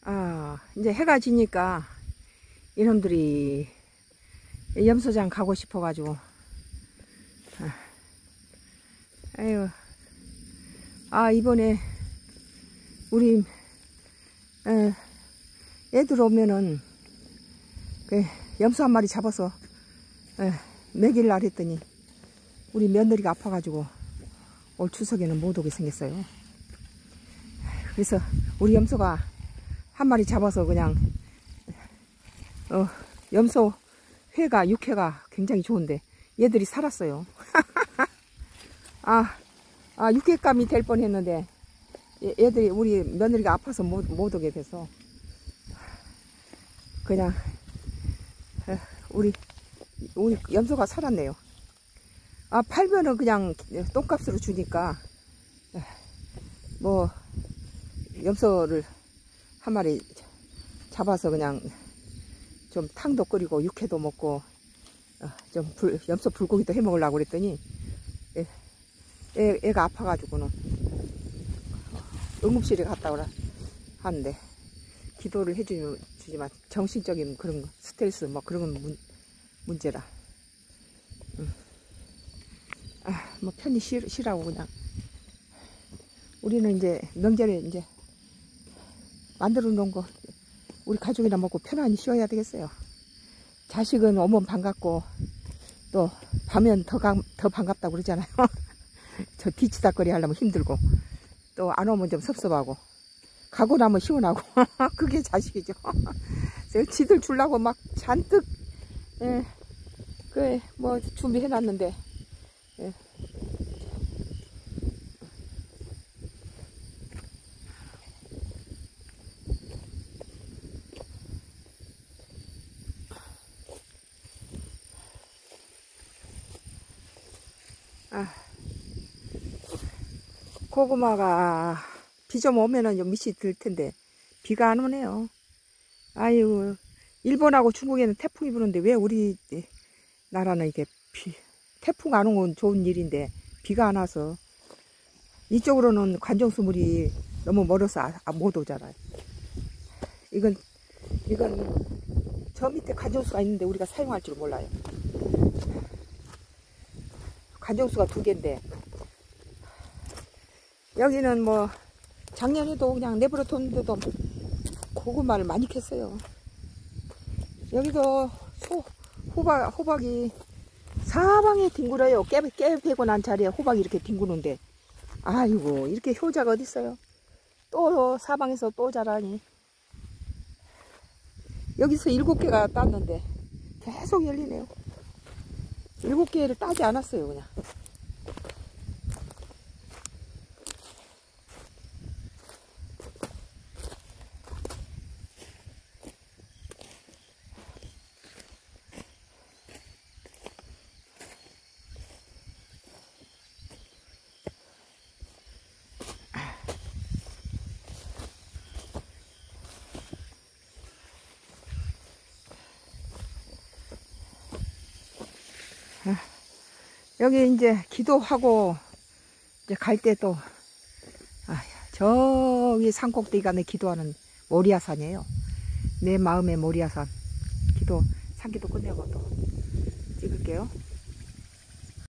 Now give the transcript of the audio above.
이제 해가 지니까 이놈들이 염소장 가고 싶어가지고, 아유, 이번에 우리 애들 오면은 염소 한 마리 잡아서 먹일라 했더니 우리 며느리가 아파가지고 올 추석에는 못 오게 생겼어요. 그래서 우리 염소가 한 마리 잡아서 그냥 염소 회가 육회가 굉장히 좋은데 얘들이 살았어요. 육회감이 될 뻔했는데 얘들이 우리 며느리가 아파서 못 오게 돼서 그냥 우리 염소가 살았네요. 팔면은 그냥 똥값으로 주니까 뭐 염소를 한 마리 잡아서 그냥 좀 탕도 끓이고 육회도 먹고 좀 염소 불고기도 해 먹으려고 그랬더니 애가 아파가지고는 응급실에 갔다 오라 하는데 기도를 해주지만 정신적인 그런 거, 스트레스 뭐 그런 건 문제라 뭐 편히 쉬라고 그냥 우리는 이제 명절에 이제 만들어 놓은 거 우리 가족이나 먹고 편안히 쉬어야 되겠어요. 자식은 오면 반갑고 또 가면 더 반갑다고 그러잖아요. 저 뒤치다거리 하려면 힘들고 또 안 오면 좀 섭섭하고 가고 나면 시원하고 그게 자식이죠. 지들 주려고 막 잔뜩 뭐 준비해 놨는데 고구마가 비 좀 오면은 좀 밑이 들 텐데 비가 안 오네요. 아유, 일본하고 중국에는 태풍이 부는데 왜 우리 나라는 이게 태풍 안 오면 좋은 일인데 비가 안 와서 이쪽으로는 관정수물이 너무 멀어서 못 오잖아요. 이건 저 밑에 관정수가 있는데 우리가 사용할 줄 몰라요. 관정수가 2개인데 여기는 뭐 작년에도 그냥 내버려 뒀는데도 고구마를 많이 캤어요. 여기도 호박이 사방에 뒹굴어요. 깨 베고 난 자리에 호박이 이렇게 뒹구는데 아이고 이렇게 효자가 어디 있어요. 또 사방에서 또 자라니. 여기서 7개가 땄는데 계속 열리네요. 7개를 따지 않았어요 그냥. 여기 이제 기도하고 이제 갈 때 또 저기 산꼭대기가 내 기도하는 모리아산이에요. 내 마음의 모리아산. 산기도 끝내고 또 찍을게요.